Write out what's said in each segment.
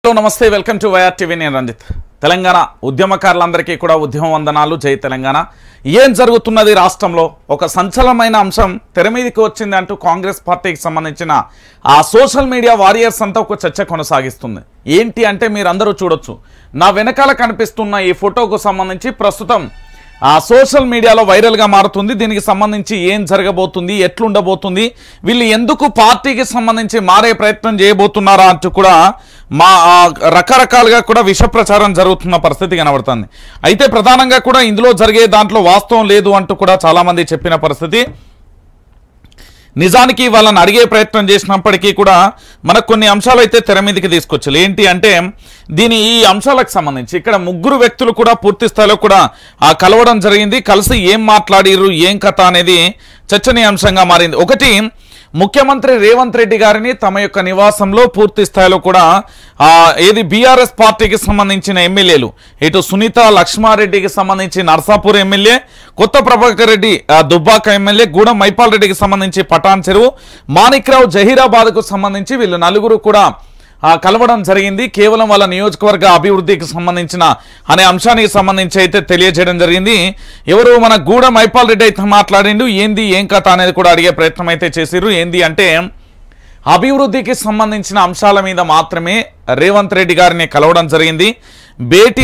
నమస్తే, welcome to YR TV. నేను రంజిత్. తెలంగాణ ఉద్యమకారులందరికీ కూడా ఉద్యమ వందనాలు. జై తెలంగాణ. ఏం జరుగుతున్నది రాష్ట్రంలో? ఒక సంచలనమైన అంశం తెర మీదకి వచ్చింది అంటూ కాంగ్రెస్ పార్టీకి సంబంధించిన ఆ సోషల్ మీడియా వారియర్స్ అంతా ఒక చర్చ కొనసాగిస్తుంది. ఏంటి అంటే మీరందరూ చూడొచ్చు, నా వెనకాల కనిపిస్తున్న ఈ ఫోటోకు సంబంధించి ప్రస్తుతం ఆ సోషల్ మీడియాలో వైరల్గా మారుతుంది. దీనికి సంబంధించి ఏం జరగబోతుంది, ఎట్లుండబోతుంది, వీళ్ళు ఎందుకు పార్టీకి సంబంధించి మారే ప్రయత్నం చేయబోతున్నారా అంటూ కూడా రకరకాలుగా కూడా విష ప్రచారం జరుగుతున్న పరిస్థితి కనబడుతుంది. అయితే ప్రధానంగా కూడా ఇందులో జరిగే దాంట్లో వాస్తవం లేదు అంటూ కూడా చాలామంది చెప్పిన పరిస్థితి. నిజానికి వాళ్ళని అడిగే ప్రయత్నం చేసినప్పటికీ కూడా మనకు కొన్ని అంశాలు అయితే తెర మీదకి తీసుకొచ్చారు. ఏంటి అంటే ఈ అంశాలకు సంబంధించి ఇక్కడ ముగ్గురు వ్యక్తులు కూడా పూర్తి స్థాయిలో కూడా కలవడం జరిగింది. కలిసి ఏం మాట్లాడిరు, ఏం కథ అనేది చర్చనీయాంశంగా మారింది. ఒకటి, ముఖ్యమంత్రి రేవంత్ రెడ్డి గారిని తమ యొక్క నివాసంలో పూర్తి స్థాయిలో కూడా బీఆర్ఎస్ పార్టీకి సంబంధించిన ఎమ్మెల్యేలు, ఇటు సునీత లక్ష్మారెడ్డికి సంబంధించి నర్సాపూర్ ఎమ్మెల్యే, కొత్త ప్రభాకర్ రెడ్డి దుబ్బాక ఎమ్మెల్యే, గూడెం మైపాల్ రెడ్డికి సంబంధించి పటాన్ చెరువు, మాణిక్రావు జహీరాబాద్కు సంబంధించి వీళ్ళు నలుగురు కూడా కలవడం జరిగింది. కేవలం వాళ్ళ నియోజకవర్గ అభివృద్ధికి సంబంధించిన అనే అంశానికి సంబంధించి అయితే తెలియజేయడం జరిగింది. ఎవరు మన గూడెం మైపాల్ రెడ్డి అయితే మాట్లాడిండు. ఏంది ఏం కథ అనేది కూడా అడిగే ప్రయత్నం అయితే చేసిర్రు. ఏంది అంటే అభివృద్ధికి సంబంధించిన అంశాల మీద మాత్రమే రేవంత్ రెడ్డి గారిని కలవడం జరిగింది. భేటీ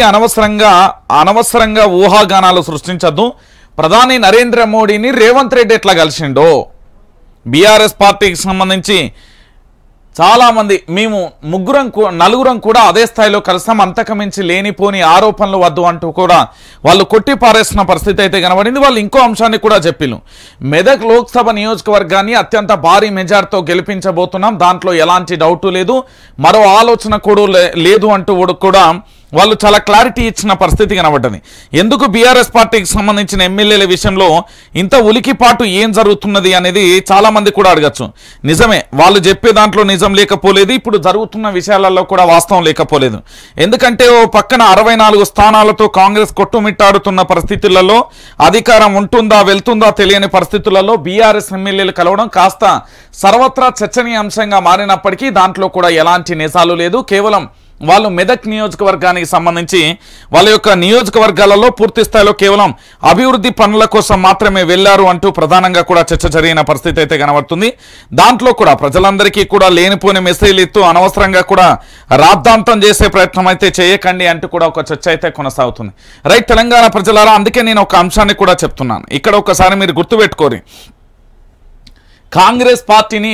అనవసరంగా ఊహాగానాలు సృష్టించద్దు. ప్రధాని నరేంద్ర మోడీని రేవంత్ రెడ్డి ఎట్లా కలిసిండో, బీఆర్ఎస్ పార్టీకి సంబంధించి చాలామంది మేము నలుగురం కూడా అదే స్థాయిలో కలిసాం, అంతకమించి లేనిపోని ఆరోపణలు వద్దు అంటూ కూడా వాళ్ళు కొట్టి పారేసిన పరిస్థితి అయితే కనబడింది. వాళ్ళు ఇంకో అంశాన్ని కూడా చెప్పిను, మెదక్ లోక్సభ నియోజకవర్గాన్ని అత్యంత భారీ మెజార్టీతో గెలిపించబోతున్నాం, దాంట్లో ఎలాంటి డౌటు లేదు, మరో ఆలోచన కూడా లేదు అంటూ కూడా వాళ్ళు చాలా క్లారిటీ ఇచ్చిన పరిస్థితి కనబడ్డది. ఎందుకు బీఆర్ఎస్ పార్టీకి సంబంధించిన ఎమ్మెల్యేల విషయంలో ఇంత ఉలికిపాటు ఏం జరుగుతున్నది అనేది చాలామంది కూడా అడగచ్చు. నిజమే, వాళ్ళు చెప్పే దాంట్లో నిజం లేకపోలేదు, ఇప్పుడు జరుగుతున్న విషయాలలో కూడా వాస్తవం లేకపోలేదు. ఎందుకంటే ఓ పక్కన 64 స్థానాలతో కాంగ్రెస్ కొట్టుమిట్టాడుతున్న పరిస్థితులలో, అధికారం ఉంటుందా వెళ్తుందా తెలియని పరిస్థితులలో బీఆర్ఎస్ ఎమ్మెల్యేలు కలవడం కాస్త సర్వత్రా చర్చనీయాంశంగా మారినప్పటికీ దాంట్లో కూడా ఎలాంటి నిజాలు లేదు. కేవలం వాళ్ళు మెదక్ నియోజకవర్గానికి సంబంధించి వాళ్ళ యొక్క నియోజకవర్గాలలో పూర్తి స్థాయిలో కేవలం అభివృద్ధి పనుల కోసం మాత్రమే వెళ్లారు అంటూ ప్రధానంగా కూడా చర్చ జరిగిన పరిస్థితి అయితే కనబడుతుంది. దాంట్లో కూడా ప్రజలందరికీ కూడా లేనిపోని మెసేజ్లు ఇస్తూ అనవసరంగా కూడా రాద్ధాంతం చేసే ప్రయత్నం అయితే చేయకండి అంటూ కూడా ఒక చర్చ అయితే కొనసాగుతుంది. రైట్ తెలంగాణ ప్రజలారా, అందుకే నేను ఒక అంశాన్ని కూడా చెప్తున్నాను. ఇక్కడ ఒకసారి మీరు గుర్తుపెట్టుకోరి, కాంగ్రెస్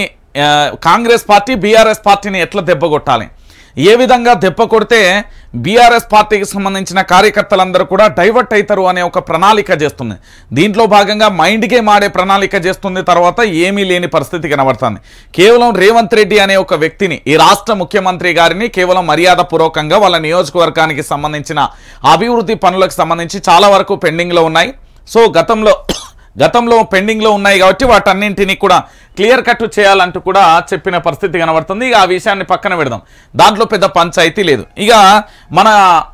పార్టీ బీఆర్ఎస్ పార్టీని ఎట్లా దెబ్బగొట్టాలి, ఏ విధంగా దెబ్బ కొడితే బీఆర్ఎస్ పార్టీకి సంబంధించిన కార్యకర్తలందరూ కూడా డైవర్ట్ అవుతారు అనే ఒక ప్రణాళిక చేస్తుంది. దీంట్లో భాగంగా మైండ్ గేమ్ ఆడే ప్రణాళిక చేస్తుంది. తర్వాత ఏమీ లేని పరిస్థితి కనబడుతుంది. కేవలం రేవంత్ రెడ్డి అనే ఒక వ్యక్తిని, ఈ రాష్ట్ర ముఖ్యమంత్రి గారిని కేవలం మర్యాదపూర్వకంగా వాళ్ళ నియోజకవర్గానికి సంబంధించిన అభివృద్ధి పనులకు సంబంధించి చాలా వరకు పెండింగ్లో ఉన్నాయి. సో గతంలో పెండింగ్లో ఉన్నాయి కాబట్టి వాటన్నింటినీ కూడా క్లియర్ కట్ చేయాలంటూ కూడా చెప్పిన పరిస్థితి కనబడుతుంది. ఇక ఆ విషయాన్ని పక్కన పెడదాం, దాంట్లో పెద్ద పంచాయతీ లేదు. ఇక మన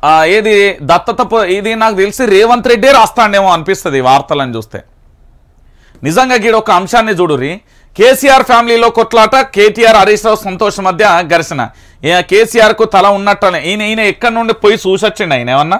ఇది నాకు తెలిసి రేవంత్ రెడ్డే రాస్తాడేమో అనిపిస్తుంది వార్తలను చూస్తే. నిజంగా గీడ ఒక అంశాన్ని చూడుర్రి, కేసీఆర్ ఫ్యామిలీలో కొట్లాట, కేటీఆర్ హరీష్ రావు సంతోష్ మధ్య ఘర్షణ. కేసీఆర్కు తల ఉన్నట్టనే ఈయన ఎక్కడి నుండి పోయి చూసొచ్చిండు ఆయన ఏమన్నా.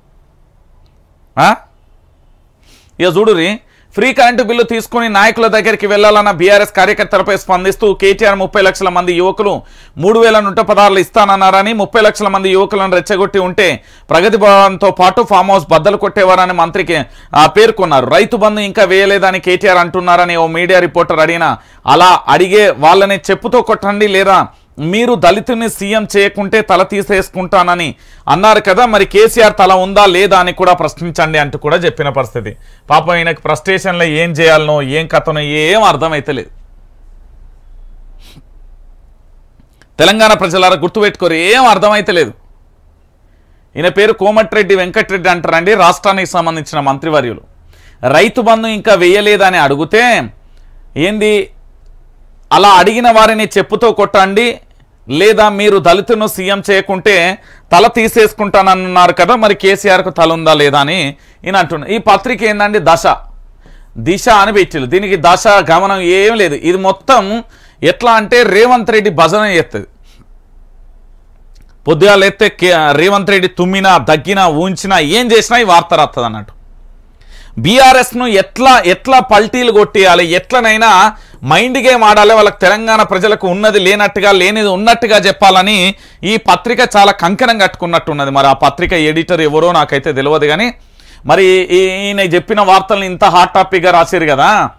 ఇక చూడుర్రి, ఫ్రీ కరెంటు బిల్లు తీసుకుని నాయకుల దగ్గరికి వెళ్లాలన్న బీఆర్ఎస్ కార్యకర్తలపై స్పందిస్తూ కేటీఆర్ 30 లక్షల మంది యువకులు 3,116 ఇస్తానన్నారని, 30 లక్షల మంది యువకులను రెచ్చగొట్టి ఉంటే ప్రగతి భవన్తో పాటు ఫామ్ హౌస్ బద్దలు కొట్టేవారని మంత్రికి పేర్కొన్నారు. రైతు బంధు ఇంకా వేయలేదని కేటీఆర్ అంటున్నారని ఓ మీడియా రిపోర్టర్ అడిగిన, అలా అడిగే వాళ్ళని చెప్పుతో కొట్టండి, లేదా మీరు దళితుని సీఎం చేయకుంటే తల తీసేసుకుంటానని అన్నారు కదా, మరి కేసీఆర్ తల ఉందా లేదా అని కూడా ప్రశ్నించండి అంటూ కూడా చెప్పిన పరిస్థితి. పాపం ఈయనకు ఫ్రస్ట్రేషన్లో ఏం చేయాలనో ఏం కథనో ఏం అర్థమైతలేదు. తెలంగాణ ప్రజలారా గుర్తుపెట్టుకోరు, ఏం అర్థమైతలేదు. ఈయన పేరు కోమటిరెడ్డి వెంకటరెడ్డి అంటారండి, రాష్ట్రానికి సంబంధించిన మంత్రివర్యులు. రైతు బంధు ఇంకా వేయలేదని అడిగితే ఏంది, అలా అడిగిన వారిని చెప్పుతో కొట్టండి, లేదా మీరు దళితులను సీఎం చేయకుంటే తల తీసేసుకుంటానన్నారు కదా, మరి కేసీఆర్కు తల ఉందా లేదా అని ఈయన అంటున్నారు. ఈ పత్రిక ఏందండి, దిశ అని పెట్టిలు. దీనికి దశ గమనం ఏం లేదు. ఇది మొత్తం ఎట్లా అంటే రేవంత్ రెడ్డి భజన చేస్తుంది. పొద్దుగా లేస్తే రేవంత్ రెడ్డి తుమ్మినా దగ్గినా ఊంచినా ఏం చేసినా ఈ వార్త రాస్తుంది అన్నట్టు. బీఆర్ఎస్ను ఎట్లా పల్టీలు కొట్టేయాలి, ఎట్లనైనా మైండ్ గేమ్ ఆడాలి, వాళ్ళకి తెలంగాణ ప్రజలకు ఉన్నది లేనట్టుగా లేనిది ఉన్నట్టుగా చెప్పాలని ఈ పత్రిక చాలా కంకణం కట్టుకున్నట్టున్నది. మరి ఆ పత్రిక ఎడిటర్ ఎవరో నాకైతే తెలియదు కానీ మరి ఈయన చెప్పిన వార్తలను ఇంత హాట్ టాపిక్గా రాసిరు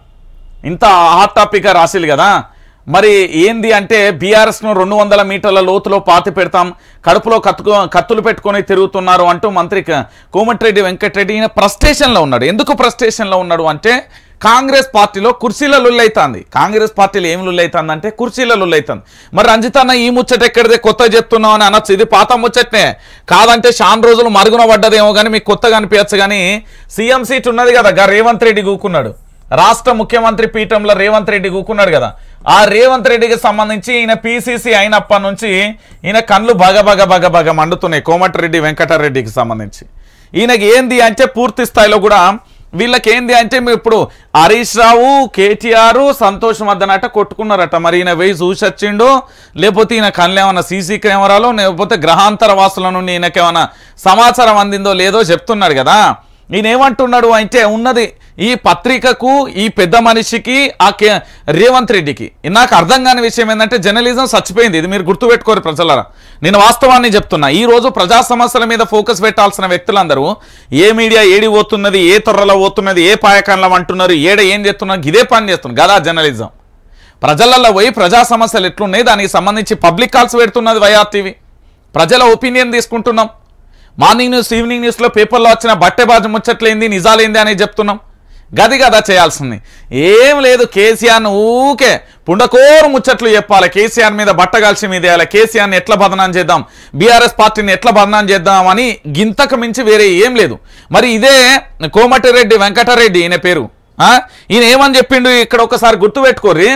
కదా, మరి ఏంది అంటే బీఆర్ఎస్ను 200 మీటర్ల లోతులో పాతి పెడతాం, కడుపులో కత్తులు పెట్టుకొని తిరుగుతున్నారు అంటూ మంత్రి కోమటిరెడ్డి వెంకటరెడ్డి ఈయన ఫ్రస్ట్రేషన్లో ఉన్నాడు. ఎందుకు ఫ్రస్ట్రేషన్లో ఉన్నాడు అంటే కాంగ్రెస్ పార్టీలో కుర్చీల లుల్లైతుంది. కాంగ్రెస్ పార్టీలో ఏం లుల్లైతుంది అంటే కుర్చీల లుల్లైతుంది. మరి రంజిత్ అన్న ఈ ముచ్చట ఎక్కడిదే కొత్త చెప్తున్నావు అని అనొచ్చు, ఇది పాత ముచ్చట్నే కాదంటే చాలా రోజులు మరుగున పడ్డదేమో కానీ మీకు కొత్తగా అనిపించచ్చు. కానీ సీఎం సీట్ ఉన్నది కదా, రేవంత్ రెడ్డి కూకున్నాడు, రాష్ట్ర ముఖ్యమంత్రి పీఠంలో రేవంత్ రెడ్డి కూకున్నాడు కదా, ఆ రేవంత్ రెడ్డికి సంబంధించి ఈయన పీసీసీ అయినప్పటి నుంచి ఈయన కళ్ళు బగ మండుతున్నాయి. కోమటిరెడ్డి వెంకటరెడ్డికి సంబంధించి ఈయనకి ఏంది అంటే పూర్తి స్థాయిలో కూడా వీళ్ళకి ఏంది అంటే ఇప్పుడు హరీష్ రావు, కేటీఆర్, సంతోష్ మద్దనట కొట్టుకున్నారట. మరి ఈయన వేయి చూసొచ్చిండో లేకపోతే ఈయన కళ్ళు ఏమన్నా సీసీ కెమెరాలో లేకపోతే గ్రహాంతర వాసుల నుండి ఈయనకేమన్నా సమాచారం అందిందో లేదో చెప్తున్నాడు కదా. ఈయన ఏమంటున్నాడు అంటే ఉన్నది ఈ పత్రికకు, ఈ పెద్ద మనిషికి, ఆ రేవంత్ రెడ్డికి నాకు అర్థం కాని విషయం ఏంటంటే జర్నలిజం చచ్చిపోయింది. ఇది మీరు గుర్తుపెట్టుకోరు ప్రజలారా, నేను వాస్తవాన్ని చెప్తున్నా. ఈ రోజు ప్రజా సమస్యల మీద ఫోకస్ పెట్టాల్సిన వ్యక్తులందరూ ఏ మీడియా ఏడి పోతున్నది, ఏ తొర్రలో పోతున్నది, ఏ పాయకాండం అంటున్నారు, ఏం చేస్తున్నారు, ఇదే పని చేస్తున్నారు కదా జర్నలిజం. ప్రజలలో పోయి ప్రజా సమస్యలు ఎట్లున్నాయి దానికి సంబంధించి పబ్లిక్ కాల్స్ పెడుతున్నది వైఆర్ టీవీ, ప్రజల ఒపీనియన్ తీసుకుంటున్నాం. మార్నింగ్ న్యూస్, ఈవినింగ్ న్యూస్లో పేపర్లో వచ్చిన బట్టెబాజు ముచ్చట్లేంది, నిజాలేంది అనేది చెప్తున్నాం. గది కదా చేయాల్సింది. ఏం లేదు, కేసీఆర్ను ఊకే పుండకోరు ముచ్చట్లు చెప్పాలి, కేసీఆర్ మీద బట్టగాల్చి మీద వేయాలి, కేసీఆర్ని ఎట్లా బదనాం చేద్దాం, బీఆర్ఎస్ పార్టీని ఎట్లా బదనాం చేద్దాం అని గింతకు మించి వేరే ఏం లేదు. మరి ఇదే కోమటిరెడ్డి వెంకటరెడ్డి ఈయన పేరు, ఈయన ఏమని చెప్పిండు ఇక్కడ ఒకసారి గుర్తుపెట్టుకోర్రి.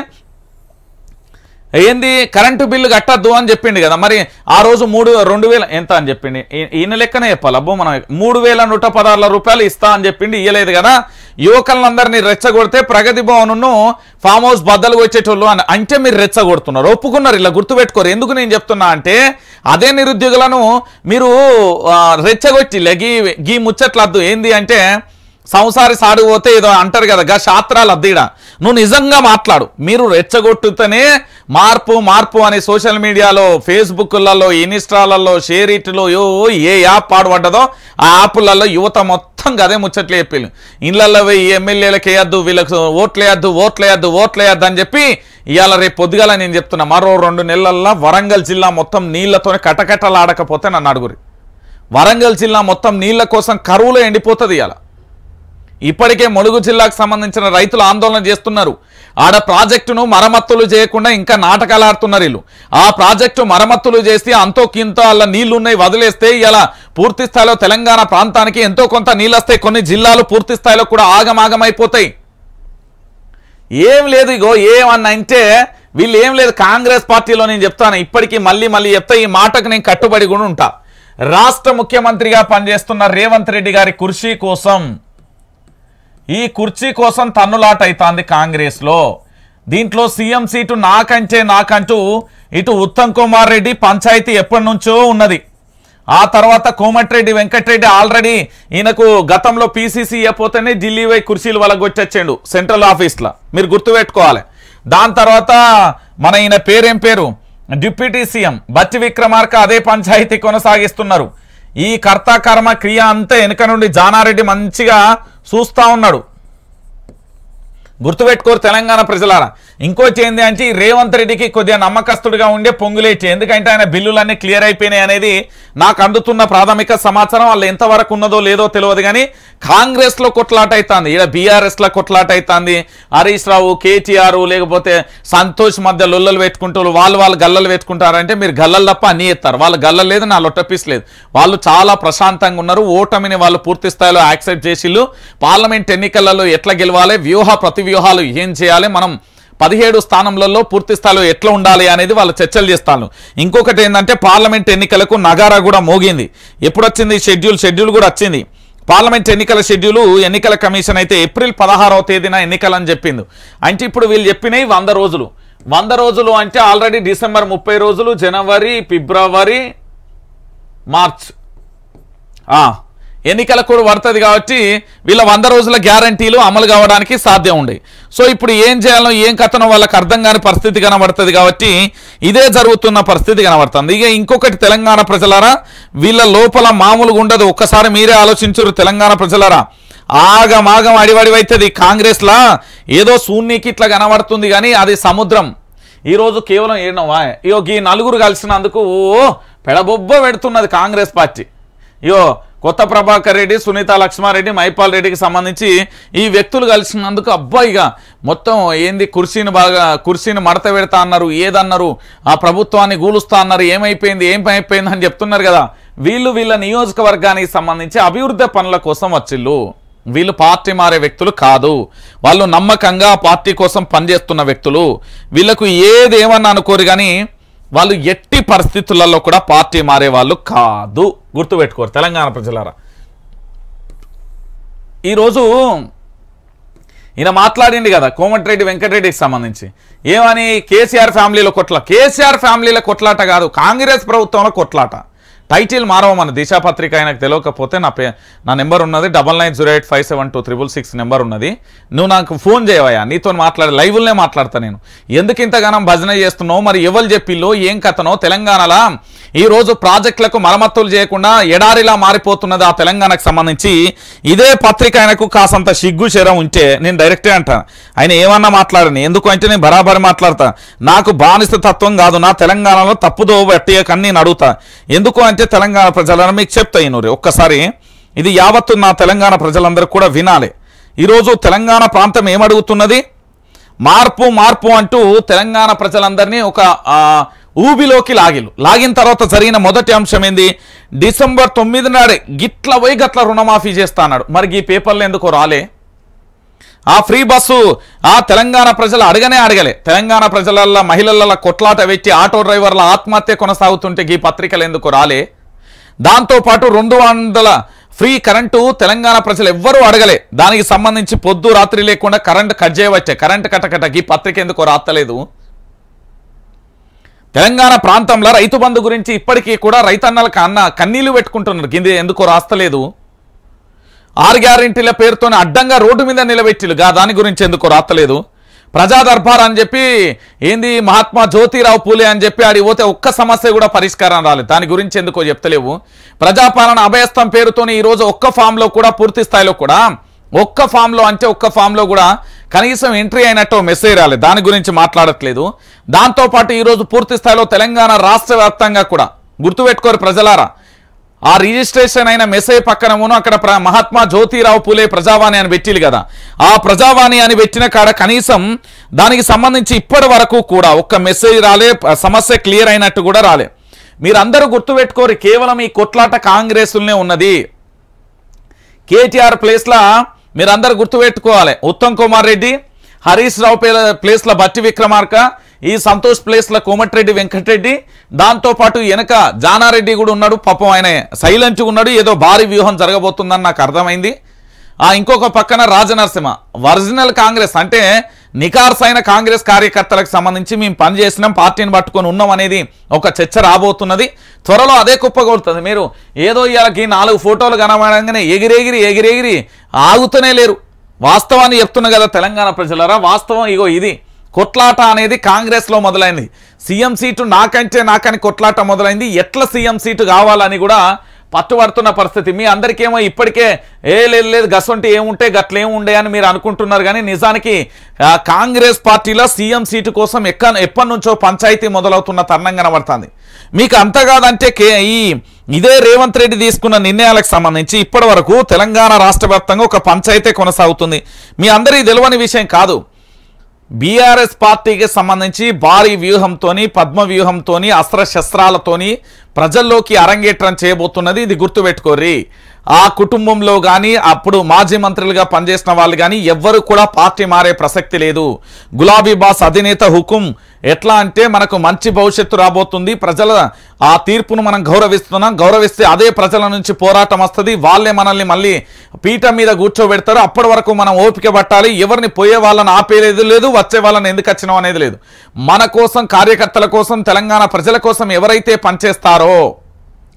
ఏంది కరెంటు బిల్లు కట్టద్దు అని చెప్పిండు కదా. మరి ఆ రోజు 2,000 ఎంత అని చెప్పిండి, ఈయన లెక్కనే చెప్పాలి. అబ్బో మనం 3,116 రూపాయలు ఇస్తా అని చెప్పిండి, ఇయ్యలేదు కదా. యువకులందరినీ రెచ్చగొడితే ప్రగతి భవన్ను ఫామ్ హౌస్ బద్దలు వచ్చేటోళ్ళు అని అంటే మీరు రెచ్చగొడుతున్నారు, ఒప్పుకున్నారు. ఇలా గుర్తుపెట్టుకోరు. ఎందుకు నేను చెప్తున్నా అంటే అదే నిరుద్యోగులను మీరు రెచ్చగొట్టి గీ ముచ్చట్లద్దు. ఏంది అంటే సంసారి సాడు పోతే ఏదో అంటారు కదా, గా శాస్త్రాలు అద్దీడా. నువ్వు నిజంగా మాట్లాడు. మీరు రెచ్చగొట్టుతూనే మార్పు అని సోషల్ మీడియాలో, ఫేస్బుక్లలో, ఇన్స్టాలలో, షేరిట్లో ఏ యాప్ పాడుపడ్డదో ఆ యాప్లలో యువత మొత్తం అదే ముచ్చట్లు చెప్పి ఇళ్లలో పోయి ఎమ్మెల్యేలకు వేయద్దు, వీళ్ళకు ఓట్లేయద్దు అని చెప్పి ఇవాళ రేపు పొద్దుగాల నేను చెప్తున్నా, మరో 2 నెలల్లో వరంగల్ జిల్లా మొత్తం నీళ్లతో కటకటలాడకపోతే నన్ను అడుగురి. వరంగల్ జిల్లా మొత్తం నీళ్ల కోసం కరువులో ఎండిపోతుంది. ఇవాళ ఇప్పటికే ములుగు జిల్లాకు సంబంధించిన రైతులు ఆందోళన చేస్తున్నారు. ఆడ ప్రాజెక్టును మరమ్మతులు చేయకుండా ఇంకా నాటకాలు ఆడుతున్నారు వీళ్ళు. ఆ ప్రాజెక్టు మరమ్మతులు చేసి అంతో కింత అలా నీళ్లు ఉన్నాయి వదిలేస్తే ఇలా పూర్తి స్థాయిలో తెలంగాణ ప్రాంతానికి ఎంతో కొంత నీళ్ళు వస్తాయి. కొన్ని జిల్లాలు పూర్తి స్థాయిలో కూడా ఆగమాగమైపోతాయి. ఏం లేదు, ఇగో ఏమన్నా అంటే వీళ్ళు ఏం లేదు. కాంగ్రెస్ పార్టీలో నేను చెప్తాను, ఇప్పటికీ మళ్ళీ చెప్తా, ఈ మాటకు నేను కట్టుబడి కూడా ఉంటా. రాష్ట్ర ముఖ్యమంత్రిగా పనిచేస్తున్న రేవంత్ రెడ్డి గారి కుర్చీ కోసం, ఈ కుర్చీ కోసం తన్నులాట అవుతుంది కాంగ్రెస్లో. దీంట్లో సీఎం సీటు నాకంటూ ఇటు ఉత్తమ్ కుమార్ రెడ్డి పంచాయతీ ఎప్పటి నుంచో ఉన్నది. ఆ తర్వాత కోమటిరెడ్డి వెంకటరెడ్డి ఆల్రెడీ ఈయనకు గతంలో పీసీసీ ఇవ్వపోతేనే ఢిల్లీ పోయి కుర్చీలు వాళ్ళగొచ్చాడు సెంట్రల్ ఆఫీస్లో, మీరు గుర్తుపెట్టుకోవాలి. దాని తర్వాత మన ఈయన పేరు డిప్యూటీ సీఎం బట్టి విక్రమార్క అదే పంచాయతీ కొనసాగిస్తున్నారు. ఈ కర్త కర్మ క్రియ అంతా వెనుక నుండి జానారెడ్డి మంచిగా చూస్తూ ఉన్నాడు. గుర్తుపెట్టుకోరు తెలంగాణ ప్రజలారా. ఇంకోటి ఏంది అంటే రేవంత్ రెడ్డికి కొద్దిగా నమ్మకస్తుడిగా ఉండే పొంగులేటి, ఎందుకంటే ఆయన బిల్లులన్నీ క్లియర్ అయిపోయినాయి అనేది నాకు అందుతున్న ప్రాథమిక సమాచారం. వాళ్ళు ఎంతవరకు ఉన్నదో లేదో తెలియదు కానీ కాంగ్రెస్లో కొట్లాట అవుతుంది, ఇక్కడ బీఆర్ఎస్లో కొట్లాట అవుతుంది. హరీష్ రావు, కేటీఆర్ లేకపోతే సంతోష్ మధ్య లొల్లలు పెట్టుకుంటారు. వాళ్ళు గల్లలు పెట్టుకుంటారంటే మీరు గల్లలు తప్ప అన్నీ ఎత్తారు. వాళ్ళు గల్లలు లేదు, నా లొట్టపీస్ లేదు. వాళ్ళు చాలా ప్రశాంతంగా ఉన్నారు. ఓటమిని వాళ్ళు పూర్తి స్థాయిలో యాక్సెప్ట్ చేసిళ్ళు. పార్లమెంట్ ఎన్నికలలో ఎట్లా గెలవాలి, ప్రతి వ్యూహాలు ఏం చేయాలి, మనం 17 స్థానంలలో పూర్తి స్థాయిలో ఎట్లా ఉండాలి అనేది వాళ్ళు చర్చలు చేస్తాను. ఇంకొకటి ఏంటంటే పార్లమెంట్ ఎన్నికలకు నగారా కూడా మోగింది. ఎప్పుడు వచ్చింది షెడ్యూల్ కూడా వచ్చింది. పార్లమెంట్ ఎన్నికల షెడ్యూలు ఎన్నికల కమిషన్ అయితే ఏప్రిల్ 16వ తేదీన ఎన్నికలని చెప్పింది. అంటే ఇప్పుడు వీళ్ళు చెప్పినవి 100 రోజులు. 100 రోజులు అంటే ఆల్రెడీ డిసెంబర్ 30 రోజులు, జనవరి, ఫిబ్రవరి, మార్చ్ ఎన్నికల కూడా పడుతుంది కాబట్టి వీళ్ళ 100 రోజుల గ్యారంటీలు అమలు కావడానికి సాధ్యం ఉండే. సో ఇప్పుడు ఏం చేయాలో ఏం కథనో వాళ్ళకి అర్థం కాని పరిస్థితి కనబడుతుంది కాబట్టి ఇదే జరుగుతున్న పరిస్థితి కనబడుతుంది. ఇక ఇంకొకటి తెలంగాణ ప్రజలారా, వీళ్ళ లోపల మామూలుగా ఉండదు. ఒక్కసారి మీరే ఆలోచించరు తెలంగాణ ప్రజలారా. ఆగమాగం అడివడివైతుంది. కాంగ్రెస్లా ఏదో శూన్యకి ఇట్లా కనబడుతుంది కానీ అది సముద్రం. ఈరోజు కేవలం ఏనవా ఇయో ఈ నలుగురు కలిసినందుకు పెడబొబ్బ పెడుతున్నది కాంగ్రెస్ పార్టీ. ఇయో కొత్త ప్రభాకర్ రెడ్డి, సునీత లక్ష్మారెడ్డి, మైపాల్ రెడ్డికి సంబంధించి ఈ వ్యక్తులు కలిసినందుకు అబ్బాయిగా మొత్తం ఏంది కుర్చీని మడత పెడతా అన్నారు, ఏదన్నారు, ఆ ప్రభుత్వాన్ని గూలుస్తా అన్నారు, ఏమైపోయింది అని చెప్తున్నారు కదా. వీళ్ళ నియోజకవర్గానికి సంబంధించి అభివృద్ధి పనుల కోసం వచ్చిళ్ళు. వీళ్ళు పార్టీ మారే వ్యక్తులు కాదు. వాళ్ళు నమ్మకంగా పార్టీ కోసం పనిచేస్తున్న వ్యక్తులు. వీళ్ళకు ఏదేమన్నా అనుకోరు కానీ వాళ్ళు ఎట్టి పరిస్థితులలో కూడా పార్టీ మారే వాళ్ళు కాదు. గుర్తుపెట్టుకోరు తెలంగాణ ప్రజలారా. ఈరోజు ఈయన మాట్లాడింది కదా కోమటిరెడ్డి వెంకటరెడ్డికి సంబంధించి ఏమని, కేసీఆర్ ఫ్యామిలీల కొట్లాట కాదు, కాంగ్రెస్ ప్రభుత్వంలో కొట్లాట. టైటిల్ మారవమని దిశాపత్రిక ఆయనకు తెలియకపోతే నా నెంబర్ ఉన్నది 9908572666 నెంబర్ ఉన్నది. నువ్వు నాకు ఫోన్ చేయవయ్యా, నీతో లైవ్లనే మాట్లాడతా నేను. ఎందుకు ఇంతగానం భజన చేస్తున్నావు, మరి ఎవరు చెప్పిల్లో ఏం కథనో. తెలంగాణలో ఈరోజు ప్రాజెక్టులకు మరమ్మతులు చేయకుండా ఎడారిలా మారిపోతున్నది ఆ తెలంగాణకు సంబంధించి. ఇదే పత్రిక ఆయనకు కాసంత సిగ్గు శరం ఉంటే నేను డైరెక్టే అంటాను, ఆయన ఏమన్నా మాట్లాడని. ఎందుకు అంటే నేను బరాబరి మాట్లాడతా. నాకు బానిస తత్వం కాదు, నా తెలంగాణలో తప్పుదో పట్టియకని నేను అడుగుతా. ఎందుకు అంటే తెలంగాణ ప్రజలను మీకు చెప్తా ఈనూరి ఒక్కసారి. ఇది యావత్తు నా తెలంగాణ ప్రజలందరూ కూడా వినాలి. ఈరోజు తెలంగాణ ప్రాంతం ఏమడుగుతున్నది, మార్పు అంటూ తెలంగాణ ప్రజలందరినీ ఒక ఊబిలోకి లాగిన తర్వాత జరిగిన మొదటి అంశం ఏంది, డిసెంబర్ 9 నాడే గిట్ల పోయి గట్ల రుణమాఫీ చేస్తా అన్నాడు. మరి ఈ పేపర్లు ఎందుకో రాలే? ఆ ఫ్రీ బస్సు ఆ తెలంగాణ ప్రజలు అడగలే. తెలంగాణ ప్రజల మహిళల కొట్లాట పెట్టి ఆటో డ్రైవర్ల ఆత్మహత్య కొనసాగుతుంటే ఈ పత్రికలు ఎందుకు రాలే? దాంతోపాటు 200 ఫ్రీ కరెంటు తెలంగాణ ప్రజలు ఎవ్వరూ అడగలే. దానికి సంబంధించి పొద్దు రాత్రి లేకుండా కరెంటు కట్ చేయవచ్చే, కరెంటు కట్టకట ఈ పత్రిక ఎందుకు రాస్తలేదు? తెలంగాణ ప్రాంతంలో రైతు బంధు గురించి ఇప్పటికీ కూడా రైతన్నలకు కన్నీళ్లు పెట్టుకుంటున్నారు, కింద ఎందుకో రాస్తలేదు? 6 గ్యారెంటీల పేరుతోనే అడ్డంగా రోడ్డు మీద నిలబెట్టిలుగా దాని గురించి ఎందుకో రాస్తలేదు? ప్రజా దర్బార్ అని చెప్పి ఏంది మహాత్మా జ్యోతిరావు పూలే అని చెప్పి ఆడి పోతే ఒక్క సమస్య కూడా పరిష్కారం రాలేదు, దాని గురించి ఎందుకో చెప్తలేవు? ప్రజాపాలన అభయస్థం పేరుతోనే ఈరోజు ఒక్క ఫామ్లో కూడా పూర్తి స్థాయిలో కూడా ఒక్క ఫామ్లో కూడా కనీసం ఎంట్రీ అయినట్టు మెసేజ్ రాలేదు, దాని గురించి మాట్లాడట్లేదు. దాంతోపాటు ఈరోజు పూర్తి స్థాయిలో తెలంగాణ రాష్ట్ర వ్యాప్తంగా కూడా గుర్తుపెట్టుకోరు ప్రజలారా, ఆ రిజిస్ట్రేషన్ అయిన మెసేజ్ పక్కనమును అక్కడ మహాత్మా జ్యోతిరావు పూలే ప్రజావాణి అని పెట్టిలు కదా, ఆ ప్రజావాణి అని పెట్టిన కాడ కనీసం దానికి సంబంధించి ఇప్పటి వరకు కూడా ఒక్క మెసేజ్ రాలే, సమస్య క్లియర్ అయినట్టు కూడా రాలే. మీరందరూ గుర్తుపెట్టుకోరు, కేవలం ఈ కొట్లాట కాంగ్రెస్లోనే ఉన్నది. కేటీఆర్ ప్లేస్లో మీరందరూ గుర్తుపెట్టుకోవాలి, ఉత్తమ్ కుమార్ రెడ్డి, హరీష్ రావు ప్లేస్లో బట్టి విక్రమార్క, ఈ సంతోష్ ప్లేస్లో కోమటిరెడ్డి వెంకటరెడ్డి, దాంతోపాటు వెనక జానారెడ్డి కూడా ఉన్నాడు. పాపం ఆయన సైలెంట్గా ఉన్నాడు, ఏదో భారీ వ్యూహం జరగబోతుందని నాకు అర్థమైంది. ఇంకొక పక్కన రాజనరసింహ, ఒరిజినల్ కాంగ్రెస్ అంటే నికార్సైన కాంగ్రెస్ కార్యకర్తలకు సంబంధించి మేము పనిచేసినాం, పార్టీని పట్టుకొని ఉన్నాం అనేది ఒక చర్చ రాబోతున్నది. త్వరలో అదే కుప్పగొడుతుంది. మీరు ఏదో ఇవాళకి 4 ఫోటోలు కనబడంగానే ఎగిరెగిరి ఆగుతూనే లేరు. వాస్తవాన్ని చెప్తున్నా కదా తెలంగాణ ప్రజలారా, వాస్తవం ఇగో ఇది. కొట్లాట అనేది కాంగ్రెస్లో మొదలైంది. సీఎం సీటు నాకని కొట్లాట మొదలైంది. ఎట్లా సీఎం సీటు కావాలని కూడా పట్టుబడుతున్న పరిస్థితి. మీ అందరికేమో ఇప్పటికే లేదు గసంటే ఏముంటే గట్లేముండే అని మీరు అనుకుంటున్నారు, కానీ నిజానికి కాంగ్రెస్ పార్టీలో సీఎం సీటు కోసం ఎప్పటి నుంచో పంచాయతీ మొదలవుతున్న తరుణం కనబడుతుంది. మీకు అంతగాదంటే ఇదే రేవంత్ రెడ్డి తీసుకున్న నిర్ణయాలకు సంబంధించి ఇప్పటి వరకు తెలంగాణ రాష్ట్ర వ్యాప్తంగా ఒక పంచాయతీ కొనసాగుతుంది. మీ అందరికీ తెలియని విషయం కాదు, బీఆర్ఎస్ పార్టీకి సంబంధించి భారీ వ్యూహంతోని, పద్మ వ్యూహంతోని, అస్త్రశస్త్రాలతోని ప్రజల్లోకి అరంగేట్రం చేయబోతున్నది. ఇది గుర్తుపెట్టుకోర్రి. ఆ కుటుంబంలో కానీ అప్పుడు మాజీ మంత్రులుగా పనిచేసిన వాళ్ళు కానీ ఎవ్వరు కూడా పార్టీ మారే ప్రసక్తి లేదు. గులాబీ బాస్ అధినేత హుకుం ఎట్లా అంటే మనకు మంచి భవిష్యత్తు రాబోతుంది, ప్రజల ఆ తీర్పును మనం గౌరవిస్తే అదే ప్రజల నుంచి పోరాటం వస్తుంది, వాళ్ళే మనల్ని మళ్ళీ పీఠం మీద కూర్చోబెడతారు. అప్పటి వరకు మనం ఓపిక పట్టాలి, ఎవరిని పోయే వాళ్ళని ఆపేది లేదు, వచ్చే వాళ్ళని ఎందుకు వచ్చినాం అనేది లేదు. మన కోసం, కార్యకర్తల కోసం, తెలంగాణ ప్రజల కోసం ఎవరైతే పనిచేస్తారో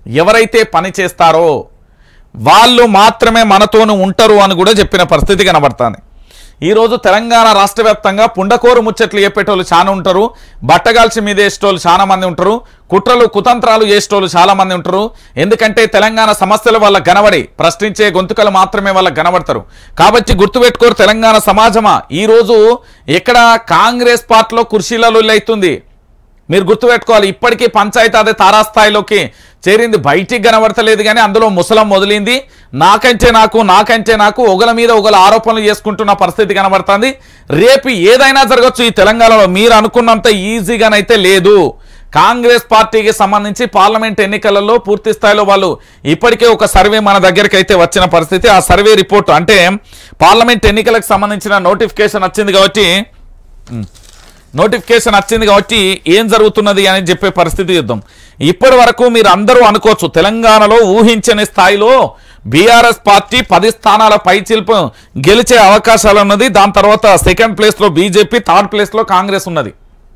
ఎవరైతే పని చేస్తారో వాళ్ళు మాత్రమే మనతోను ఉంటారు అని కూడా చెప్పిన పరిస్థితి కనబడుతుంది. ఈరోజు తెలంగాణ రాష్ట్ర వ్యాప్తంగా పుండకోరు ముచ్చట్లు చెప్పేటోళ్ళు చాలా ఉంటారు, బట్టగాల్చి మీద వేసేటోళ్ళు చాలా మంది ఉంటారు, కుట్రలు కుతంత్రాలు చేసేటోళ్ళు చాలా మంది ఉంటారు. ఎందుకంటే తెలంగాణ సమస్యలు వాళ్ళకి కనబడి ప్రశ్నించే గొంతుకలు మాత్రమే వాళ్ళకి కనబడతారు. కాబట్టి గుర్తుపెట్టుకోరు తెలంగాణ సమాజమా, ఈరోజు ఎక్కడ కాంగ్రెస్ పార్టీలో కుర్చీలలో అవుతుంది. మీరు గుర్తుపెట్టుకోవాలి, ఇప్పటికీ పంచాయతీ అదే తారాస్థాయిలోకి చేరింది, బయటికి కనబడతలేదు. కానీ అందులో ముసలం మొదలైంది. నాకంటే నాకు ఒకల మీద ఒకల ఆరోపణలు చేసుకుంటున్న పరిస్థితి కనబడుతుంది. రేపు ఏదైనా జరగచ్చు ఈ తెలంగాణలో, మీరు అనుకున్నంత ఈజీగానైతే లేదు. కాంగ్రెస్ పార్టీకి సంబంధించి పార్లమెంట్ ఎన్నికలలో పూర్తి స్థాయిలో వాళ్ళు ఇప్పటికే ఒక సర్వే మన దగ్గరికి అయితే వచ్చిన పరిస్థితి. ఆ సర్వే రిపోర్ట్ అంటే పార్లమెంట్ ఎన్నికలకు సంబంధించిన నోటిఫికేషన్ వచ్చింది కాబట్టి ఏం జరుగుతున్నది అని చెప్పే పరిస్థితి చూద్దాం. ఇప్పటి వరకు మీరు అందరూ అనుకోవచ్చు తెలంగాణలో ఊహించని స్థాయిలో బీఆర్ఎస్ పార్టీ 10 స్థానాల పైచిల్పు గెలిచే అవకాశాలు ఉన్నది. దాని తర్వాత సెకండ్ ప్లేస్లో బీజేపీ, థర్డ్ ప్లేస్లో కాంగ్రెస్ ఉన్నది.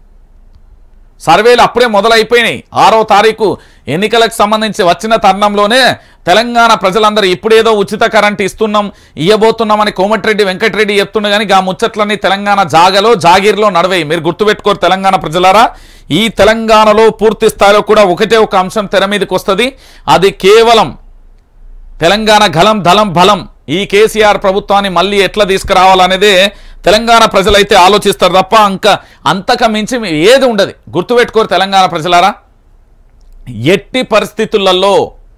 సర్వేలు అప్పుడే మొదలైపోయినాయి. 6వ తారీఖు ఎన్నికలకు సంబంధించి వచ్చిన తరుణంలోనే తెలంగాణ ప్రజలందరూ ఇప్పుడేదో ఉచిత కరెంట్ ఇవ్వబోతున్నామని కోమటిరెడ్డి వెంకటరెడ్డి చెప్తుండే కానీ ఆ ముచ్చట్లన్నీ తెలంగాణ జాగీర్లో నడవేయి. మీరు గుర్తుపెట్టుకోరు తెలంగాణ ప్రజలారా, ఈ తెలంగాణలో పూర్తి స్థాయిలో కూడా ఒకటే ఒక అంశం తెర మీదకి వస్తుంది. అది కేవలం తెలంగాణ గలం దళం బలం, ఈ కేసీఆర్ ప్రభుత్వాన్ని మళ్ళీ ఎట్లా తీసుకురావాలనేదే తెలంగాణ ప్రజలైతే ఆలోచిస్తారు తప్ప అంతకు మించి ఏది ఉండదు. గుర్తుపెట్టుకోరు తెలంగాణ ప్రజలారా, ఎట్టి పరిస్థితులలో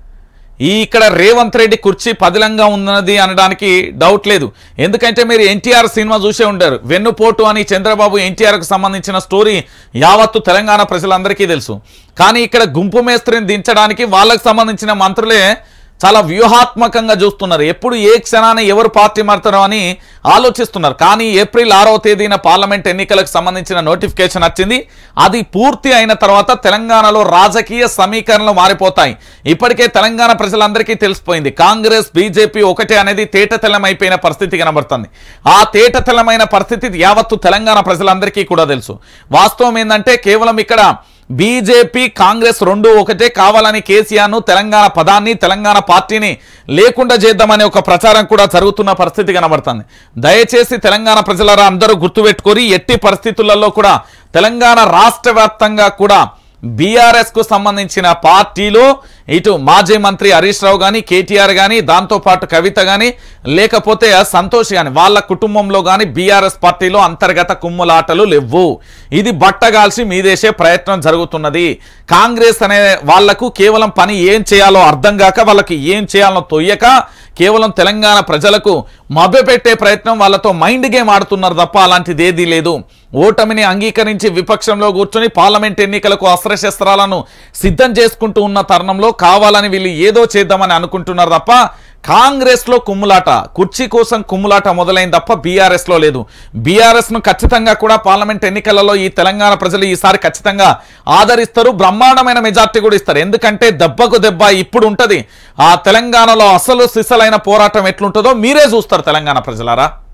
ఇక్కడ రేవంత్ రెడ్డి కుర్చీ పదిలంగా ఉన్నది అనడానికి డౌట్ లేదు. ఎందుకంటే మీరు ఎన్టీఆర్ సినిమా చూసే ఉంటారు, వెన్నుపోటు అని చంద్రబాబు ఎన్టీఆర్కు సంబంధించిన స్టోరీ యావత్తు తెలంగాణ ప్రజలందరికీ తెలుసు. కానీ ఇక్కడ గుంపు మేస్త్రిని దించడానికి వాళ్ళకు సంబంధించిన మంత్రులే చాలా వ్యూహాత్మకంగా చూస్తున్నారు. ఎప్పుడు ఏ క్షణాన్ని ఎవరు పార్టీ మారుతారో అని ఆలోచిస్తున్నారు. కానీ ఏప్రిల్ 6వ తేదీన పార్లమెంట్ ఎన్నికలకు సంబంధించిన నోటిఫికేషన్ వచ్చింది. అది పూర్తి అయిన తర్వాత తెలంగాణలో రాజకీయ సమీకరణలు మారిపోతాయి. ఇప్పటికే తెలంగాణ ప్రజలందరికీ తెలిసిపోయింది కాంగ్రెస్ బీజేపీ ఒకటే అనేది తేటతెల్లమైపోయిన పరిస్థితి కనబడుతుంది. ఆ తేటతెల్లమైన పరిస్థితి యావత్తు తెలంగాణ ప్రజలందరికీ కూడా తెలుసు. వాస్తవం ఏంటంటే కేవలం ఇక్కడ బీజేపీ కాంగ్రెస్ రెండు ఒకటే కావాలని కేసీఆర్ను తెలంగాణ పదాన్ని తెలంగాణ పార్టీని లేకుండా చేద్దామనే ఒక ప్రచారం కూడా జరుగుతున్న పరిస్థితి కనబడుతుంది. దయచేసి తెలంగాణ ప్రజలారా అందరూ గుర్తుపెట్టుకొని ఎట్టి పరిస్థితులలో కూడా తెలంగాణ రాష్ట్ర వ్యాప్తంగా కూడా బీఆర్ఎస్ కు సంబంధించిన పార్టీలో ఇటు మాజీ మంత్రి హరీష్ రావు కానీ కేటీఆర్ కానీ దాంతోపాటు కవిత కానీ లేకపోతే సంతోష్ కానీ వాళ్ళ కుటుంబంలో కానీ బీఆర్ఎస్ పార్టీలో అంతర్గత కుమ్ములాటలు లేవు. ఇది బట్టగాల్సి మీదేసే ప్రయత్నం జరుగుతున్నది. కాంగ్రెస్ అనే వాళ్లకు కేవలం పని ఏం చేయాలో అర్థం కాక వాళ్ళకి ఏం చేయాలో తొయ్యక కేవలం తెలంగాణ ప్రజలకు మభ్యపెట్టే ప్రయత్నం వాళ్ళతో మైండ్ గేమ్ ఆడుతున్నారు తప్ప అలాంటిది ఏదీ లేదు. ఓటమిని అంగీకరించి విపక్షంలో కూర్చొని పార్లమెంట్ ఎన్నికలకు అస్త్రశస్త్రాలను సిద్ధం చేసుకుంటూ ఉన్న తరుణంలో కావాలని వీళ్ళు ఏదో చేద్దామని అనుకుంటున్నారు తప్ప కాంగ్రెస్ లో కుమ్ములాట, కుర్చీ కోసం కుమ్ములాట మొదలైంది తప్ప బీఆర్ఎస్ లో లేదు. బీఆర్ఎస్ ను ఖచ్చితంగా కూడా పార్లమెంట్ ఎన్నికలలో ఈ తెలంగాణ ప్రజలు ఈసారి ఖచ్చితంగా ఆదరిస్తారు. బ్రహ్మాండమైన మెజార్టీ కూడా ఇస్తారు. ఎందుకంటే దెబ్బకు దెబ్బ ఇప్పుడు ఉంటది. ఆ తెలంగాణలో అసలు సిసలైన పోరాటం ఎట్లుంటుందో మీరే చూస్తారు తెలంగాణ ప్రజలారా.